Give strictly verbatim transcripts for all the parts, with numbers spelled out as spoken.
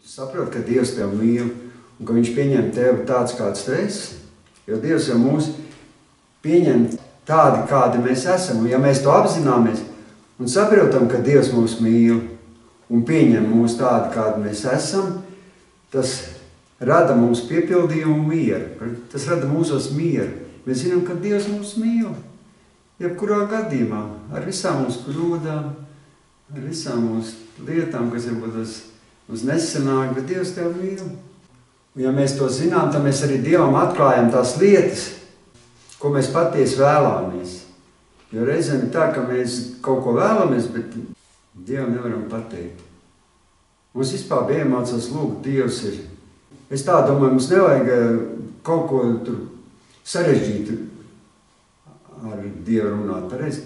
Saprot, ka Dievs tev mīl un ka viņš pieņem tevi tāds, kāds tu esi. Jo Dievs jau mūs pieņem tādi, kādi mēs esam. Un ja mēs to apzināmies un saprotam, ka Dievs mūs mīl un pieņem mūs tādi, kādi mēs esam, tas rada mums piepildījumu mieru. Tas rada mūsos mieru. Mēs zinām, ka Dievs mūs mīl. Jebkurā gadījumā, ar visām mūsu kļūdām, ar visām mūsu lietām, kas varbūt mums nesanāk, bet Dievs tev mīl. Un ja mēs to zinām, tad mēs arī Dievam atklājam tās lietas, ko mēs patiesi vēlamies. Jo reizēm ir tā, ka mēs kaut ko vēlamies, bet Dievam nevaram pateikt. Mums vispār bija jāmācās lūgt, Dievs ir. Es tā domāju, mums nevajag kaut ko tur sarežģīt ar Dievu runāt pareizi.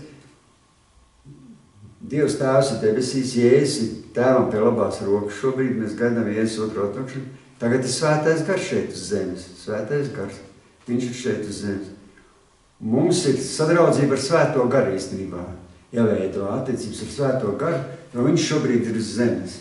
Dievs Tēvs ir debesīs, Jēzus Tēvam pie labās rokas. Šobrīd mēs gaidām Jēzus otro atnākšanu. Tagad ir svētais gars šeit uz zemes. Svētais gars. Viņš ir šeit uz zemes. Mums ir sadraudzība ar svēto garu īstenībā. Jāveido attiecības ar svēto garu, jo viņš šobrīd ir uz zemes.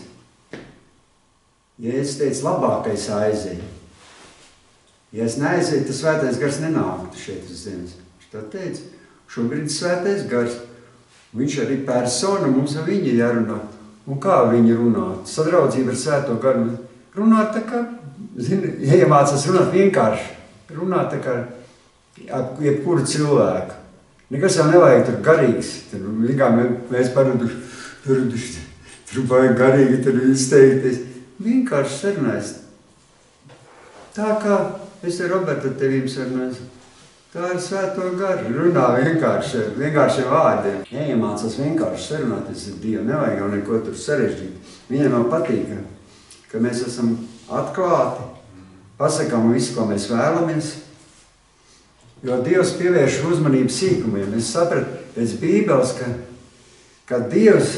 Jēzus teica, labākais aizēja. Ja es neaizēju, tad svētais gars nenāktu šeit uz zemes. Viņš tā teica, šobrīd ir svētais gars. Viņš arī persona, mums ar viņu jārunā. Un kā viņi runāt? Sadraudzība ar svēto garu. Runāt tā kā, zini, iemācās runāt vienkārši. Runāt tā kā ap jebkuru cilvēku. Nekas jau nevajag tur garīgs. Tur vienkā mēs paraduši, paraduši, tur vajag garīgi tur izteikties. Vienkārši sarunājas. Tā kā es ar Robertu ar tevīm sarunājas. Tā ir svēto garu. Runā vienkārši, vienkāršiem vārdiem. Jāiemācās vienkārši sarunāties ar Dievu. Nevajag jau neko tur sarežģīt. Viņam jau patīk, ka mēs esam atklāti, pasakām visu, ko mēs vēlamies. Jo Dievs pievērš uzmanību sīkumiem. Es sapratu pēc Bībeles, ka, ka Dievs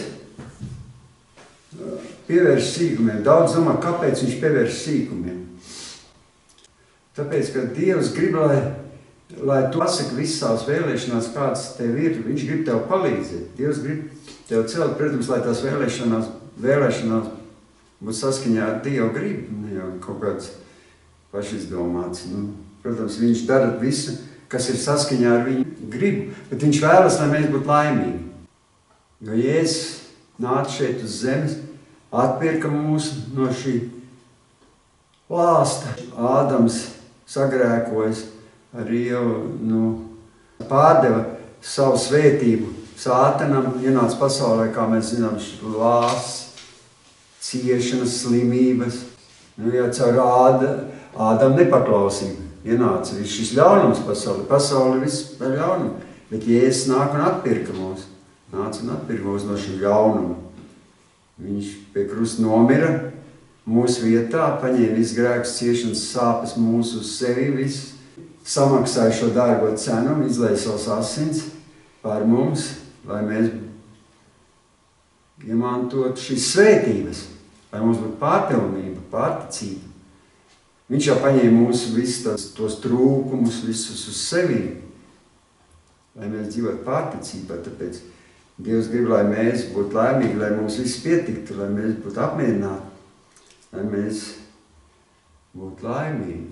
pievērš sīkumiem. Daudz domā, kāpēc viņš pievērš sīkumiem. Tāpēc, ka Dievs grib, lai lai tu pasaki visas savas vēlēšanās, kādas tev ir, viņš grib tev palīdzēt. Dievs grib tev celt, protams, lai tās vēlēšanās, vēlēšanās būtu saskaņā ar Dievu gribu, ne jau kaut kāds pašizdomāts. Nu, protams, viņš dara visu, kas ir saskaņā ar viņu gribu, bet viņš vēlas, lai mēs būtu laimīgi. Jo Jēzus nāca šeit uz zemes, atpirka mūs no šī lāsta. Ādams sagrēkojas, arī jau nu, pārdeva savu svētību sātanam, ienāca pasaulē, kā mēs zinām, lās, ciešanas, slimības. Nu, ja caur āda, ādam nepaklausību ienāca viss šis ļaunums pasauli. Pasauli viss par ļaunumu, bet Jēzus nāk un atpirka mūs. Nāca un atpirka mūs no šī ļaunuma. Viņš pie krusta nomira mūsu vietā, paņēma visu grēkus, ciešanas, sāpes mūsu uz sevi visu. Samaksāja šo dārgo cenu, izlēja savus asins pār mums, lai mēs iemantotu šīs svētības, lai mums būtu pārpilnība, pārticība. Viņš jau paņēma mūsu visus tos, tos trūkumus, visus uz sevi, lai mēs dzīvotu pārticībā. Tāpēc Dievs grib, lai mēs būtu laimīgi, lai mums viss pietiktu, lai mēs būtu apmierināti, lai mēs būtu laimīgi.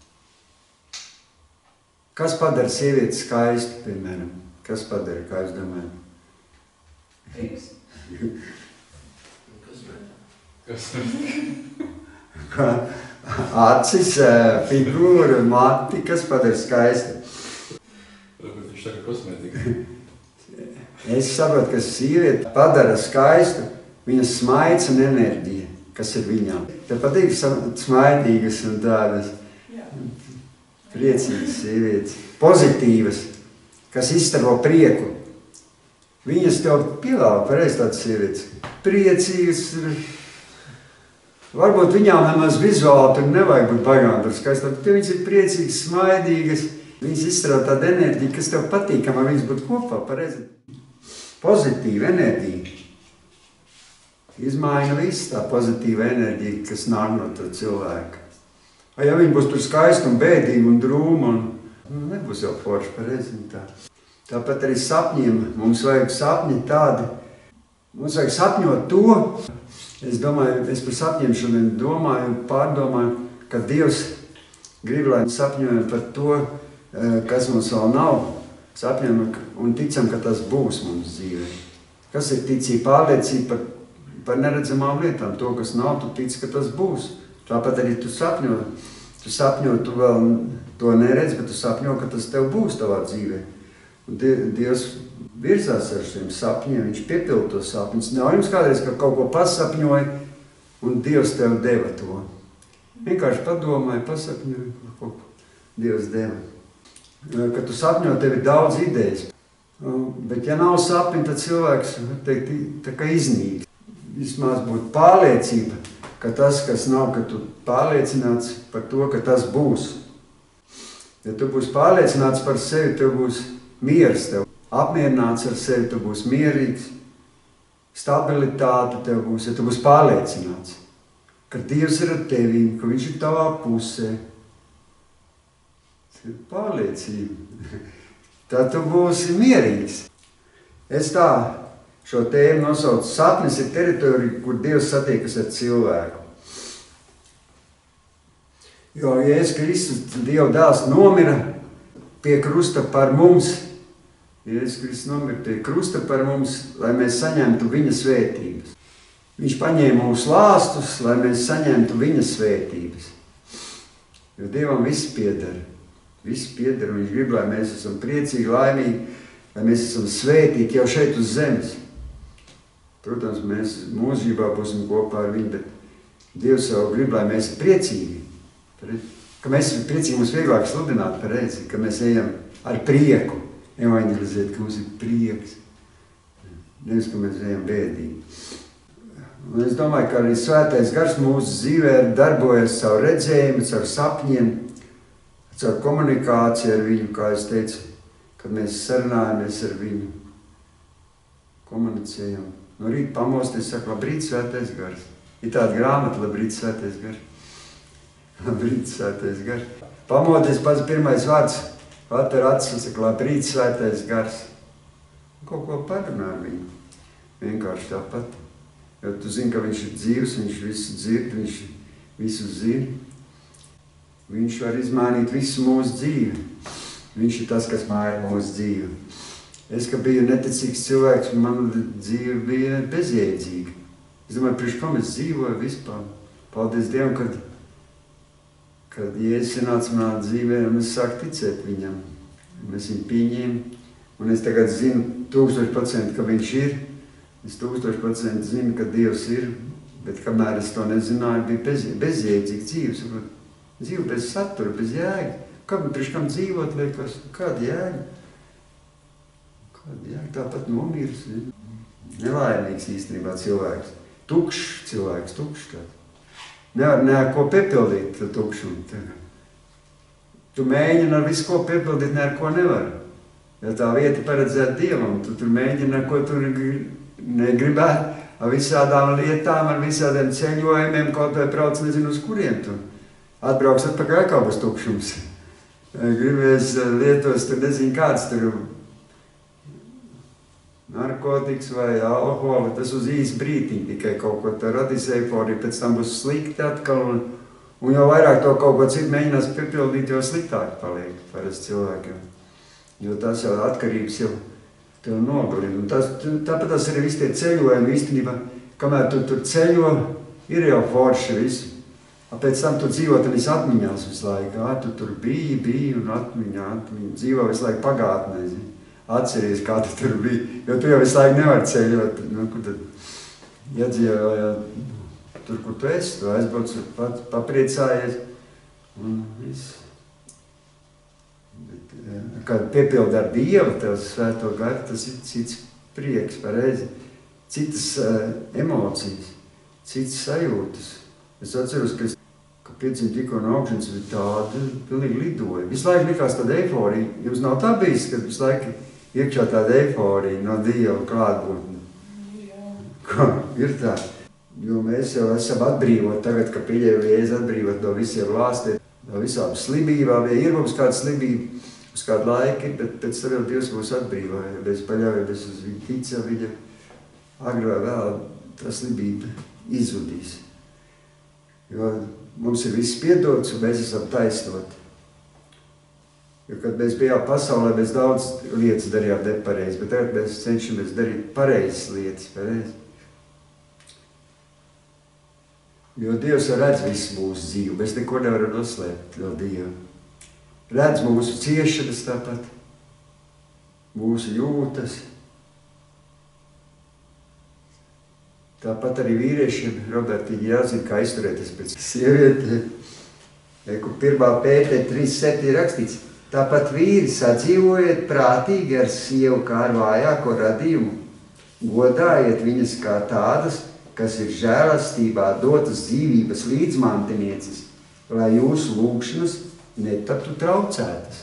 Kas padara sievieti skaistu, piemēram? Kas padara, kā jūs domājat? Rīgs. Kas? Acis, figūra, mati, kas padara skaistu? Varbūt viņš saka kosmētika. Es saprotu, ka sievieti padara skaistu viņas smaids un enerģija, kas ir viņām. Te patīk smaidīgas un tādas. Priecīgas sievietes, pozitīvas, kas izstaro prieku. Viņas tev pielāva pareizi tādas sievietes. Priecīgas. Varbūt viņām nemaz vizuāli tur nevajag būt baigām tur skaistām. Viņas ir priecīgas, smaidīgas. Viņas izstrādā tādu enerģiju, kas tev patīkama, viņas būt kopā pareizi. Pozitīva enerģija. Izmaina visu tā pozitīva enerģija, kas nāk no tā cilvēka. Ja viņi būs tur skaisti un bēdīgi un drūmi, un nu, nebūs jau forši pareizi. Tā. Tāpat arī sapņiem. Mums vajag sapņi tādi. Mums vajag sapņot to. Es domāju, es par sapņiem šodien domāju, pārdomāju, ka Dievs grib, lai sapņojam par to, kas mums vēl nav, sapņojam un ticam, ka tas būs mums dzīvē. Kas ir ticība, pārliecība par, par neredzamām lietām, to, kas nav, tu tici, ka tas būs. Tāpat arī tu sapņo, tu sapņo, tu vēl to neredz, bet tu sapņo, ka tas tev būs tavā dzīvē. Un Dievs virzās ar šiem sapņiem, viņš piepilda to sapņus. Nav jums kādreiz, ka kaut ko pasapņoja, un Dievs tev deva to. Vienkārši padomāji, pasapņoji, ko Dievs deva. Kad tu sapņo, tev ir daudz idejas. Bet ja nav sapņi, tad cilvēks, teikt, tā kā iznīk. Vismaz būtu pārliecība, ka tas, kas nav, ka tu pārliecināts par to, ka tas būs. Ja tu būsi pārliecināts par sevi, tev būs miers, tev apmierināts ar sevi, tu būsi mierīgs, stabilitāte tev būs, ja tu būsi pārliecināts, ka Dievs ir ar tevi, ka viņš ir tavā pusē. Tas ir pārliecība. Tad tu būsi mierīgs. Es tā šo tēmu nosaucu sapnis ir teritorija, kur Dievs satiekas ar cilvēku. Jo Jēzus Kristus, Dieva dēls, nomira pie krusta par mums. Jēzus Kristus nomira pie krusta par mums, lai mēs saņemtu viņa svētības. Viņš paņēma mūsu lāstus, lai mēs saņemtu viņa svētības. Jo Dievam viss pieder. Viss pieder, un viņš grib, lai mēs esam priecīgi, laimīgi, lai mēs esam svētīgi jau šeit uz zemes. Protams, mēs mūžībā būsim kopā ar viņu, bet Dievs jau grib, lai mēs esam priecīgi. Ka mēs esam priecīgi, mums vieglāk sludināt pareizi, ka mēs ejam ar prieku, evanģelizēt, ka mums ir prieks. Nevis, ka mēs ejam bēdīgi. Un es domāju, ka arī svētais gars mūsu dzīvē darbojas caur redzējumu, caur sapņiem, caur komunikāciju ar viņu, kā es teicu, kad mēs sarunājamies ar viņu, komunicējam. No rīta pamosties, saka, labrīt, svētais gars. Ir tāda grāmata, labrīt, svētais gars. Labrīt, svētais gars. Pamodies pats pirmais vārds, atver acis un saka, labrīt, svētais gars. Kaut ko parunā ar viņu. Vienkārši tāpat. Jo tu zini, ka viņš ir dzīvs, viņš visu dzird, viņš visu zina. Viņš var izmainīt visu mūsu dzīvi. Viņš ir tas, kas maina mūsu dzīvi. Es, ka biju neticīgs cilvēks, man dzīve bija bezjēdzīga. Es domāju, priekš kam es dzīvoju vispār. Paldies Dievam, kad, kad Jēzus ienāca manā dzīvē, un es sāku ticēt viņam. Un es viņu pieņēmu. Un es tagad zinu tūkstoši procenti, ka viņš ir. Es tūkstoši procenti zinu, ka Dievs ir. Bet kamēr es to nezināju, bija bez, bezjēdzīga dzīves. Dzīve bez satura, bez jēga. Kam, priekš kam dzīvot, liekas, kāda jēga? Kāda jēga? Tāpat nomirs. Nelaimīgs īstenībā cilvēks. Tukšs cilvēks, tukšs tāds. Nevar neko piepildīt tukšumu. Tu mēģini ar visu ko piepildīt, ne ar ko nevar. Ja tā vieta paredzēta Dievam, tu tur mēģini ar ko tu negribētu. Ar visādām lietām, ar visādiem ceļojumiem, kaut vai brauc nezinu uz kuriem tu. Atbrauks atpakaļ kā būs tukšums. Gribies lietos, tur nezinu kāds tur narkotikas vai alkoholi, tas uz īsu brītiņu tikai kaut ko tā radīs eiforiju, pēc tam būs slikti atkal, un, un jau vairāk to kaut ko citu mēģinās piepildīt, jo sliktāk paliek parasti cilvēkiem. Jo tas jau atkarības jau tev nogalina. Un tas, tāpat tas arī visi tie ceļojumi īstenībā, kamēr tu tur ceļo, ir jau forši visu. Pēc tam tu dzīvo tenis atmiņās visu laiku. Ā, tu tur biji, biji un atmiņā, atmiņā. Dzīvo visu laiku pagātnē, zini. Atceries, kā tu tur biji. Jo tu jau visu laiku nevari ceļot. Nu, kur tad iedzīvo, ja, tur, kur tu esi, tu aizbrauc, pat, papriecājies. Un viss. Bet, kad piepildi ar Dievu, tev svēto garu, tas ir cits prieks, pareizi. Citas uh, emocijas, citas sajūtas. Es atceros, ka es piecim tikko no augšanas bija tāda, pilnīgi lidoja. Visu laiku likās tāda eiforija. Jums nav tā bijis, kad visu laiku iekšā tāda eiforija no Dieva klātbūtne? Kā ir tā? Jo mēs jau esam atbrīvot tagad, ka pieļēju Jēzu atbrīvot no visiem lāstiem, no visām slimībām. Ja ir mums kāda slimība uz kādu laiku, bet pēc tam jau Dievs mūs atbrīvoja. Mēs paļaujamies uz viņu ticam, viņa agrā vēl tā slimība izzudīs. Jo mums ir viss piedots un mēs esam taisnoti. Jo, kad mēs bijām pasaulē, mēs daudz lietas darījām nepareizi, bet tagad mēs cenšamies darīt pareizes lietas, pareizi. Jo Dievs redz visu mūsu dzīvi, mēs neko nevaram noslēpt no Dieva. Redz mūsu ciešanas tāpat, mūsu jūtas. Tāpat arī vīriešiem, Robertiņi, jāzina, kā izturēties pēc sievietēm. Kur pirmā Pētera trīs septiņi rakstīts, tāpat vīri sadzīvojiet prātīgi ar sievu kā ar vājāko radījumu. Godājiet viņas kā tādas, kas ir žēlastībā dotas dzīvības līdzmantinieces, lai jūsu lūgšanas netaptu traucētas.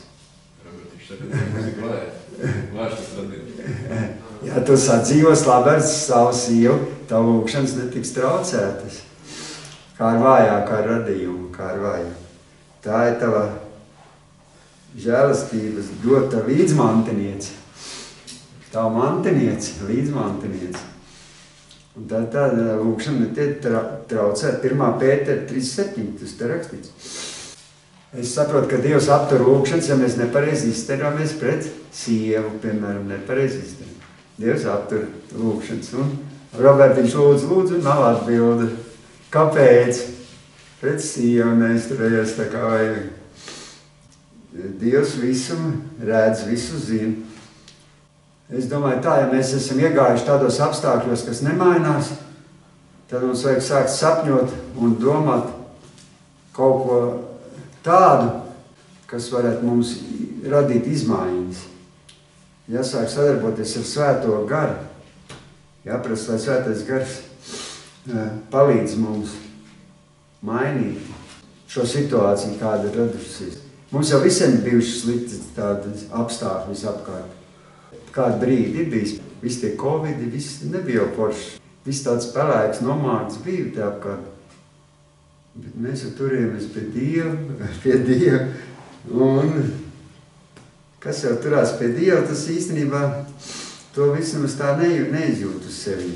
Ja tu sadzīvos labi ar savu sievu, tavu lūgšanas netiks traucētas. Kā ar vājāku radījumu, kā ar vājāku. Tā ir tava žēlastības dota līdzmantiniece. Tā mantiniece, līdzmantiniece. Un tā tāda lūkšana netiek traucēt. pirmā Pētera trīs septiņi, tas te rakstīts. Es saprotu, ka Dievs aptur lūkšanas, ja mēs nepareizi izteramies pret sievu, piemēram, nepareizi izteramies. Dievs aptur lūkšanas. Un Robertiņš lūdzu, lūdzu, nav atbilde. Kāpēc? Pret sievu neizturējos tā kā vajag. Dievs visu redz, visu zina. Es domāju tā, ja mēs esam iegājuši tādos apstākļos, kas nemainās, tad mums vajag sākt sapņot un domāt kaut ko tādu, kas varētu mums radīt izmaiņas. Jāsāk sadarboties ar svēto garu. Jāprasa, lai svētais gars palīdz mums mainīt šo situāciju, kāda ir radusies. Mums jau visiem bijuši slikti tādi apstākļi visapkārt. Kādu brīdi ir bijis, visi tie covidi, viss nebija jau forši. Viss tāds pelēks, nomākts bija te apkārt. Bet mēs jau turējamies pie Dieva, pie Dieva. Un kas jau turās pie Dieva, tas īstenībā to visu mēs tā neizjūt uz sevi.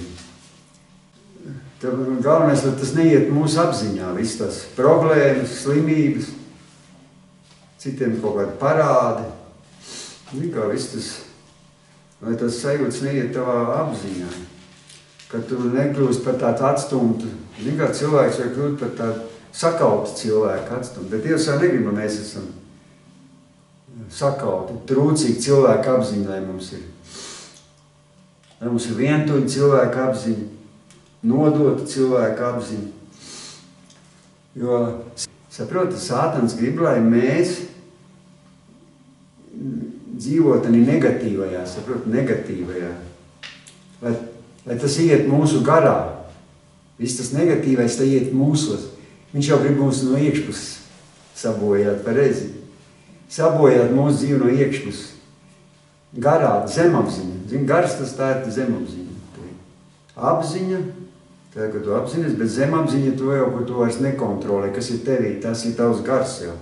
Galvenais, lai tas neiet mūsu apziņā, viss tās problēmas, slimības, citiem kaut kādi parādi. Kā viss tas, lai tas sajūtas neiet tavā apziņā. Kad tu nekļūst par tādu atstumtu, kā cilvēks var kļūt par tādu sakautu cilvēku atstumtu. Bet Dievs jau negrib, ka mēs esam sakauti, trūcīgi cilvēku apziņa, lai mums ir. Lai mums ir vientuļi cilvēku apziņa, nodota cilvēku apziņa. Jo, saproti, Sātans grib, lai mēs dzīvot arī negatīvajā, saproti, negatīvajā. Lai, lai tas iet mūsu garā. Viss tas negatīvais, tā iet mūsos. Viņš jau grib mūs no iekšpuses sabojāt, pareizi. Sabojāt mūsu dzīvi no iekšpuses. Garā, zemapziņa. Zini, gars tas tā ir zemapziņa. Apziņa, tā, ka tu apzinies, bet zemapziņa to jau, ko tu vairs nekontrolē, kas ir tevī, tas ir tavs gars jau.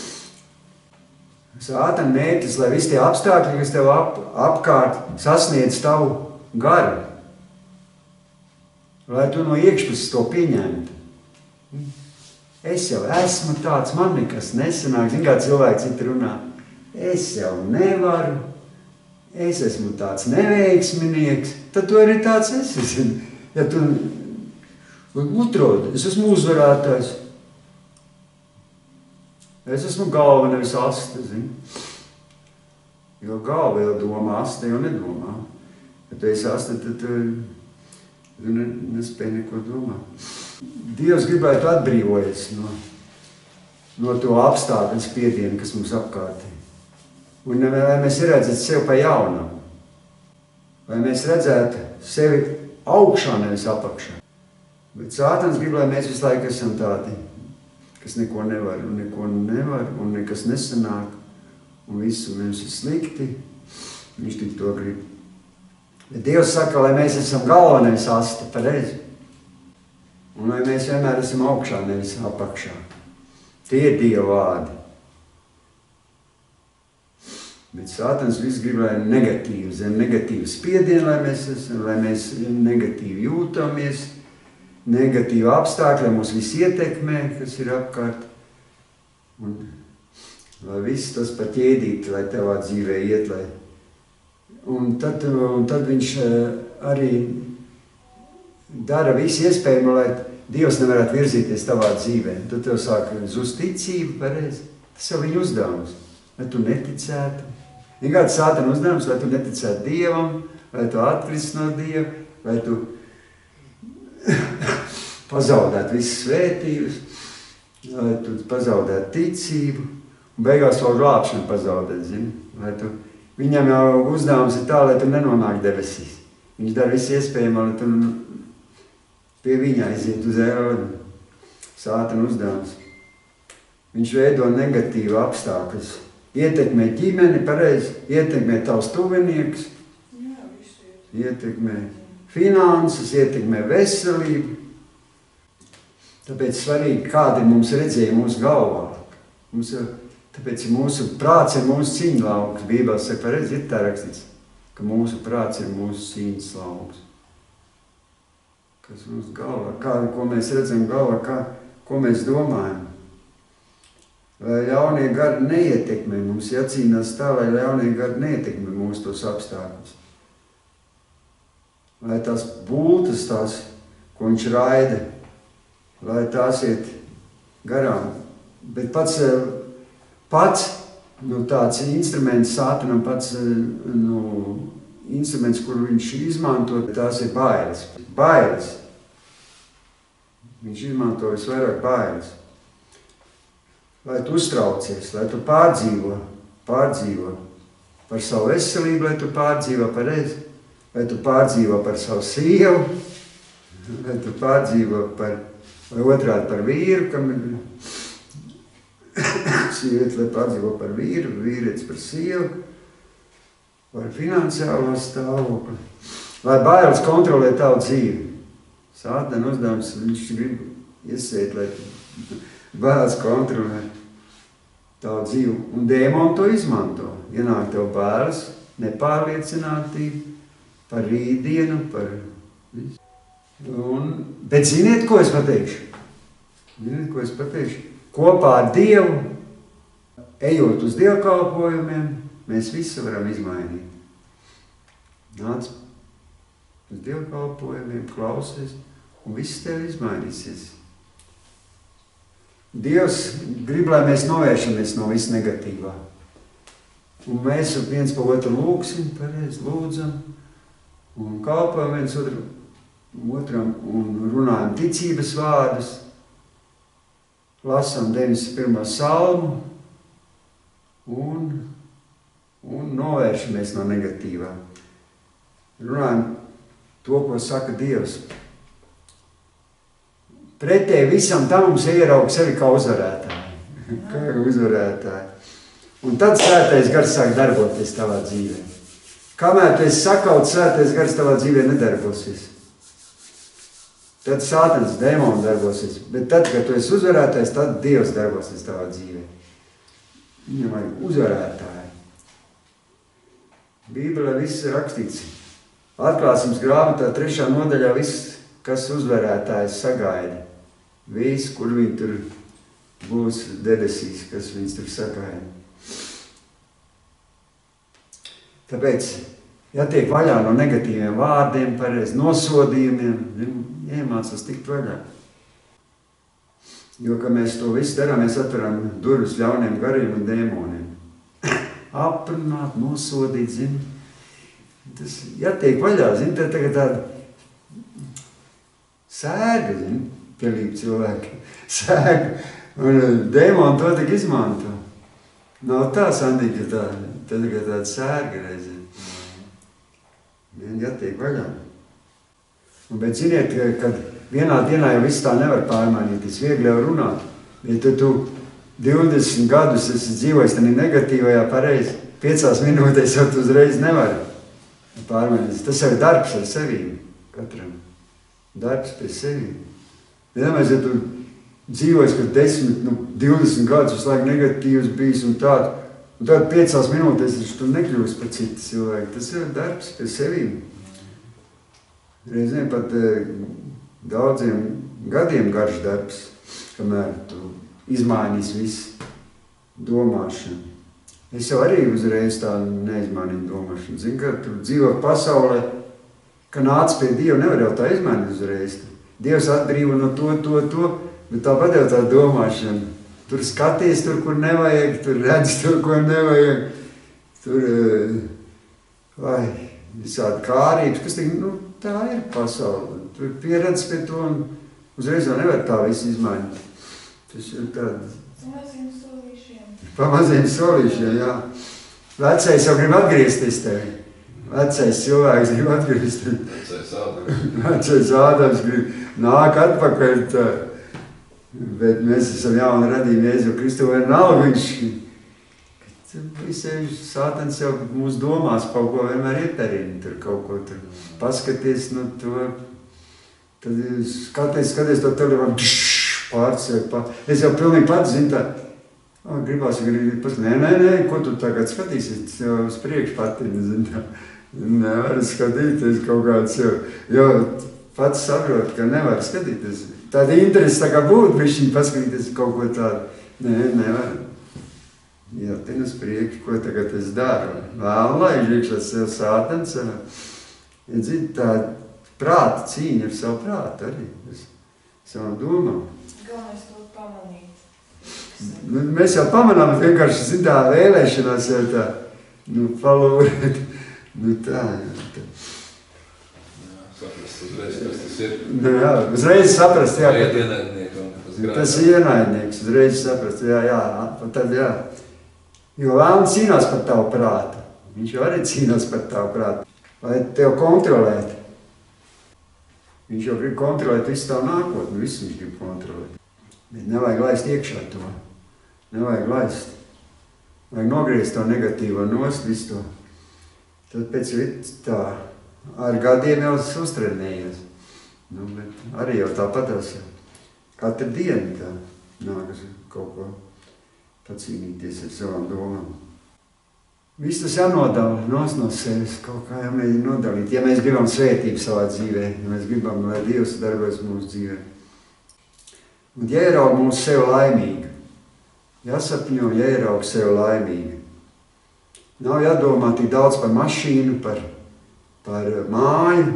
Sātana mērķis, lai visi tie apstākļi, kas tev ap, apkārt sasniedz tavu garu. Lai tu no iekšpuses to pieņemtu. Es jau esmu tāds, man nekas nesanāk. Zini, kā cilvēki citi runā. Es jau nevaru. Es esmu tāds neveiksminieks. Tad tu arī tāds esi. Ja tu utrodi, es esmu uzvarētājs. Es esmu galva, nevis aste, zini. Jo galva jau domā, aste jau nedomā. Ja tu esi aste, tad tu, tu ne, nespēj neko domāt. Dievs gribētu atbrīvoties no, no to apstākļu spiedienu, kas mums apkārt ir. Un lai mēs redzētu sevi pa jaunam. Lai mēs redzētu sevi augšā, nevis apakšā. Bet Sātans grib, lai mēs visu laiku esam tādi, kas neko nevar, un neko nevar, un nekas nesanāk, un visu mums ir slikti. Viņš tik to grib. Bet Dievs saka, lai mēs esam galva, nevis aste, pareizi. Un lai mēs vienmēr esam augšā, nevis apakšā. Tie ir Dieva vārdi. Bet Sātans viss grib, lai negatīvi, zem negatīvi spiedienu, lai mēs esam, lai mēs negatīvi jūtamies, negatīvi apstākļi, mūs visi ietekmē, kas ir apkārt. Un, lai viss tas pat ķēdīt, lai tevā dzīvē iet, lai. Un tad, un tad viņš arī dara visu iespējamo, lai Dievs nevarētu virzīties tavā dzīvē. Tad tev sāk zust ticība, pareizi. Tas jau viņa uzdevums, lai tu neticētu. Vienkārši sātana uzdevums, lai tu neticētu Dievam, lai tu atkrist no Dieva, lai tu pazaudētu visas svētības, lai tu pazaudētu ticību, un beigās vēl glābšanu pazaudēt, zini. Lai tu, viņam jau uzdevums ir tā, lai tu nenonāk debesīs. Viņš dara visu iespējamo, lai tu pie viņa aiziet uz ēli. Sātana uzdevums. Viņš veido negatīvu apstākļus. Ietekmē ģimeni, pareizi, ietekmē tavs tuvinieks, ietekmē finanses, ietekmē veselību. Tāpēc svarīgi, kādi mums redzēja mūsu galvā. Mums, tāpēc mūsu prāts ir mūsu cīņa lauks. Bībelē saka, pareizi, ir tā rakstīts, ka mūsu prāts ir mūsu cīņas lauks. Kas mūsu galvā, kā, ko mēs redzam galvā, kā, ko mēs domājam. Lai ļaunie gari neietekmē mums, jācīnās tā, lai ļaunie gari neietekmē mūsu tos apstākļus. Lai tās bultas, tās, ko viņš raida, lai tās iet garām. Bet pats, pats nu, tāds instruments sātanam, pats nu, instruments, kur viņš izmanto, tās ir bailes. Bailes. Viņš izmanto visvairāk bailes. Lai tu uztraucies, lai tu pārdzīvo, pārdzīvo par savu veselību, lai tu pārdzīvo pareizi, lai tu pārdzīvo par savu sievu, lai tu pārdzīvo par, vai otrādi par vīru, kam ir sievieti, lai pārdzīvo par vīru, vīrietis par sievu, par finansiālo stāvokli, lai bailes kontrolē tavu dzīvi. Sātana uzdevums, viņš grib iesēt, lai bailes kontrolē tavu dzīvi. Un dēmoni to izmanto. Ienāk tev bailes, nepārliecinātība par rītdienu, par visu. Un, bet ziniet, ko es pateikšu? Ziniet, ko es pateikšu? Kopā ar Dievu, ejot uz dievkalpojumiem, mēs visu varam izmainīt. Nāc uz dievkalpojumiem, klausies, un viss tev izmainīsies. Dievs grib, lai mēs novēršamies no viss negatīvā. Un mēs viens pa otru lūksim, pareizi lūdzam, un kalpojam viens otru, otram, un runājam ticības vārdus, lasam deviņdesmit pirmo salmu, un, un novēršamies no negatīvā. Runājam to, ko saka Dievs. Pretēji visam tam mums ieraug sevi kā uzvarētāji. Kā uzvarētāji. Un tad svētais gars sāk darboties tavā dzīvē. Kamēr tu esi sakauts, svētais gars tavā dzīvē nedarbosies. Tad sātans, dēmoni darbosies. Bet tad, kad tu esi uzvarētājs, tad Dievs darbosies tavā dzīvē. Viņam vajag uzvarētāji. Bībelē viss ir rakstīts. Atklāsmes grāmatā trešā nodaļā viss, kas uzvarētājs sagaida. Viss, kur viņi tur būs debesīs, kas viņus tur sagaida. Tāpēc, ja tiek vaļā no negatīviem vārdiem, pareiz nosodījumiem, iemācās tikt vaļā. Jo, ka mēs to visu darām, mēs atveram durvis ļauniem gariem un dēmoniem. Aprunāt, nosodīt, zini. Tas, ja tiek vaļā, zini, tad tagad tāda sēga, zini, pielība cilvēki. Sēga. Un dēmoni to tik izmanto. Nav tā, Sandī, ka tā, tad tagad tāda sēga reizē. Ja tiek vaļā. Un, bet ziniet, kad vienā dienā jau viss tā nevar pārmainīties, viegli jau runāt. Ja tu, tu divdesmit gadus esi dzīvojis tādā negatīvajā pareizi, piecās minūtēs jau tu uzreiz nevari pārmainīties. Tas jau ir darbs ar sevīm katram. Darbs pie sevīm. Vienmēr, ja tu dzīvojis, ka desmit, nu, divdesmit gadus visu laiku negatīvs bijis un tādu, un tad piecās minūtēs tu nekļūsi par citu cilvēku. Tas ir darbs pie sevīm. Reizēm pat daudziem gadiem garš darbs, kamēr tu izmainīsi visu domāšanu. Es jau arī uzreiz tā neizmainīju domāšanu. Zinu, ka tu dzīvo pasaulē, ka nāc pie Dieva, nevar jau tā izmainīt uzreiz. Dievs atbrīvo no to, to, to, bet tāpat jau tā domāšana. Tur skaties, tur, kur nevajag, tur redz tur, kur nevajag. Tur, vai, visādi kārības, kas tik, nu, tā ir pasaule. Tur pieredz pie to un uzreiz jau nevar tā visu izmainīt. Tas ir tāds... Maziem solīšiem. Pa maziem solīšiem, jā. Vecais jau grib atgriezties tevi. Vecais cilvēks grib atgriezties. Vecais Ādams. Vecais Ādams grib nāk atpakaļ tā. Bet mēs esam jauni radījumi Jēzu Kristu, vai nav viņš. Visai Sātans jau mūsu domās kaut ko vienmēr ieterina, tur kaut ko tur. Paskaties no to, tad skaties, skaties to telefonu, pārcēk, pār. Es jau pilnīgi pats zinu tā, oh, gribās, gribās, pas, nē, nē, nē, ko tu tagad skatīsies, jau uz priekšu pati, zinu tā, nevar skatīties kaut kāds jau, jo pats saprot, ka nevar skatīties. Tāda interesi tā kā būtu, višķiņ paskatīties kaut ko tādu, nē, nevar. Jā, ten uz priekšu, ko tagad es daru. Vēl laiž iekšā sev Sātans, ja dzird tā prāta cīņa ar savu prātu arī, savam domām. Galvenais to pamanīt. Nu, mēs jau pamanām, vienkārši zin tā vēlēšanās jau tā, nu, palūrēt, nu tā, jā. Tā. Jā, saprast uzreiz, kas tas ir. Nu jā, uzreiz saprast, jā. Iet ienaidnieku un tas grāmatā. Tas ir ienaidnieks, uzreiz saprast, jā, jā, tad jā. Jo vēlams cīnās par tavu prātu. Viņš jau arī cīnās par tavu prātu. Lai tev kontrolēt. Viņš jau grib kontrolēt visu tavu nākotni, visu viņš grib kontrolēt. Bet nevajag laist iekšā to. Nevajag laist. Vajag nogriezt to negatīvo nost, visu to. Tad pēc tā ar gadiem jau uztrenējies. Nu, bet arī jau tāpat jau katru dienu tā nākas kaut ko pacīnīties ar savām domām. Viss tas jānodala nos no sevis, kaut kā jāmēģina nodalīt. Ja mēs gribam svētību savā dzīvē, ja mēs gribam, lai Dievs darbojas mūsu dzīvē. Un jāieraug mūsu sev laimīgi. Jāsapņo, jāieraug sev laimīgi. Nav jādomā tik daudz par mašīnu, par, par māju.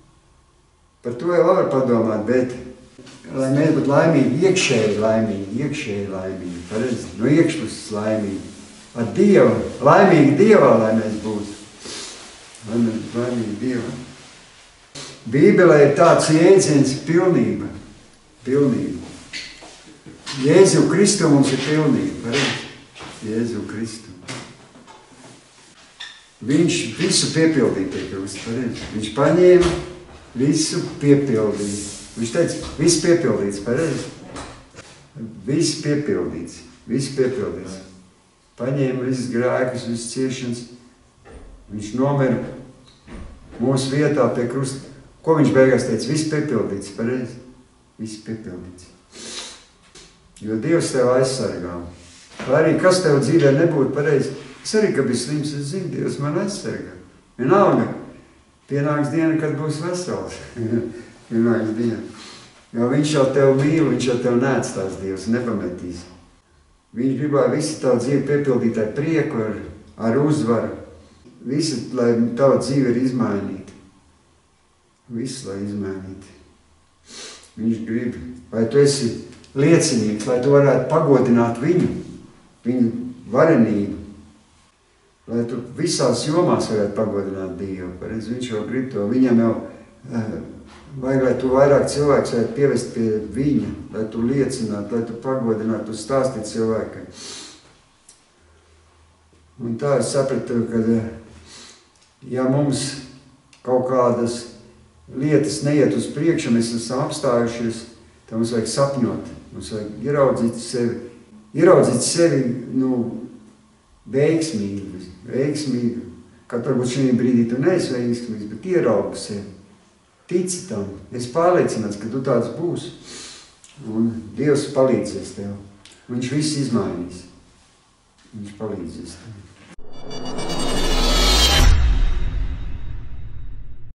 Par to jau var padomāt, bet lai mēs būtu laimīgi, iekšēji laimīgi, iekšēji laimīgi, pareizi, no iekšpuses laimīgi. Ar Dievu, laimīgi Dievā, lai mēs būtu. Lai mēs būtu laimīgi Dievā. Bībelē ir tāds jēdziens pilnība. Pilnība. Jēzu Kristu mums ir pilnība. Pareizi? Jēzu Kristu. Viņš visu piepildīja pie krusta. Pareizi? Viņš paņēma, visu piepildīja. Viņš teica, viss piepildīts. Pareizi? Viss piepildīts. Viss piepildīts. Paņēma visas grēkus, visas ciešanas. Viņš nomira mūsu vietā pie krusta. Ko viņš beigās teica? Viss piepildīts, pareizi? Viss piepildīts. Jo Dievs tev aizsargā. Lai arī kas tev dzīvē nebūtu pareizi. Es arī, ka bija slims, es zinu, Dievs man aizsargā. Vienalga. Pienāks diena, kad būs vesels. Pienāks diena. Jo viņš jau tev mīl, viņš jau tev neatstās Dievs, nepametīs. Viņš grib, lai visi tavu dzīvi piepildīt ar prieku, ar, ar uzvaru. Visi, lai tava dzīve ir izmainīta. Visi, lai izmainīti. Viņš grib, lai tu esi liecinīgs, lai tu varētu pagodināt viņu, viņu varenību. Lai tu visās jomās varētu pagodināt Dievu. Pareizi, viņš jau grib to. Viņam jau eh, vajag, lai tu vairāk cilvēks varētu pievest pie viņa, lai tu liecinātu, lai tu pagodinātu, tu stāstītu cilvēkai. Un tā es sapratu, ka ja mums kaut kādas lietas neiet uz priekšu, mēs esam apstājušies, tad mums vajag sapņot, mums vajag ieraudzīt sevi, ieraudzīt sevi, nu, veiksmīgi, veiksmīgi, kad varbūt šī brīdī tu neesi veiksmīgs, bet ieraugi sevi. Tici tam, es pārliecināts, ka tu tāds būsi. Un Dievs palīdzēs tev. Viņš viss izmainīs. Viņš palīdzēs tev.